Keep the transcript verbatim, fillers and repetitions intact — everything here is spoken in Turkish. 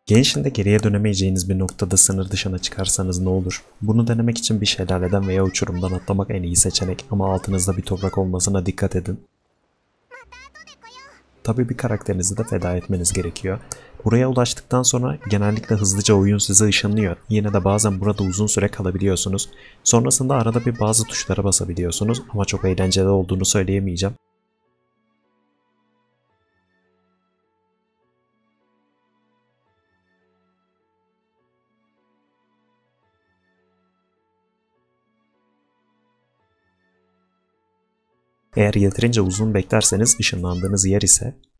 Gençliğinde geriye dönemeyeceğiniz bir noktada sınır dışına çıkarsanız ne olur? Bunu denemek için bir şelaleden veya uçurumdan atlamak en iyi seçenek ama altınızda bir toprak olmasına dikkat edin. Tabii bir karakterinizi de feda etmeniz gerekiyor. Buraya ulaştıktan sonra genellikle hızlıca oyun sizi ışınlıyor. Yine de bazen burada uzun süre kalabiliyorsunuz. Sonrasında arada bir bazı tuşlara basabiliyorsunuz ama çok eğlenceli olduğunu söyleyemeyeceğim. Eğer yeterince uzun beklerseniz ışınlandığınız yer ise